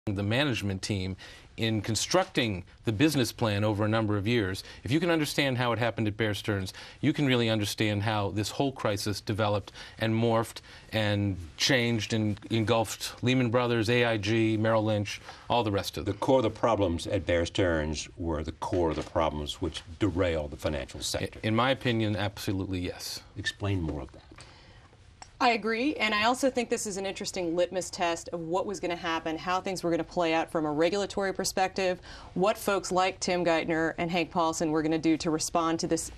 the management team in constructing the business plan over a number of years, if you can understand how it happened at Bear Stearns, you can really understand how this whole crisis developed and morphed and changed and engulfed Lehman Brothers, AIG, Merrill Lynch, all the rest of them. The core of the problems at Bear Stearns were the core of the problems which derailed the financial sector. In my opinion, absolutely yes. Explain more of that. I agree, and I also think this is an interesting litmus test of what was going to happen, how things were going to play out from a regulatory perspective, what folks like Tim Geithner and Hank Paulson were going to do to respond to this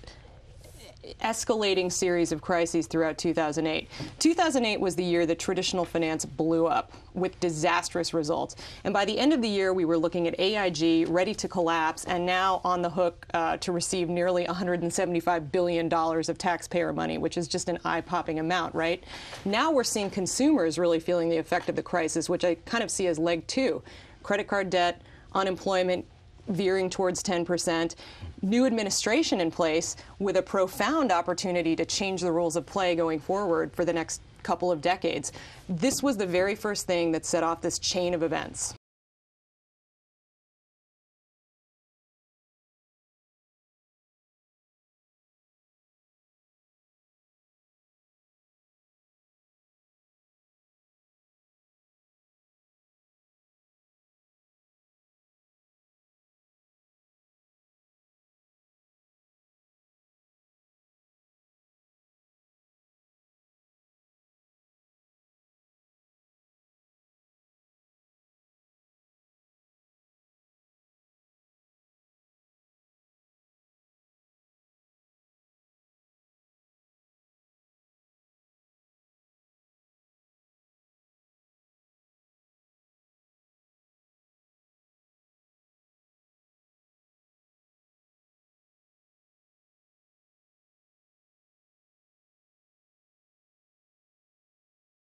escalating series of crises throughout 2008. 2008 was the year that traditional finance blew up with disastrous results. And by the end of the year, we were looking at AIG ready to collapse and now on the hook to receive nearly $175 billion of taxpayer money, which is just an eye-popping amount, right? Now we're seeing consumers really feeling the effect of the crisis, which I kind of see as leg two. Credit card debt, unemployment veering towards 10%, new administration in place with a profound opportunity to change the rules of play going forward for the next couple of decades. This was the very first thing that set off this chain of events.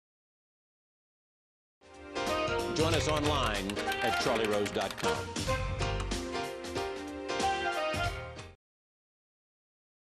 Join us online at charlierose.com.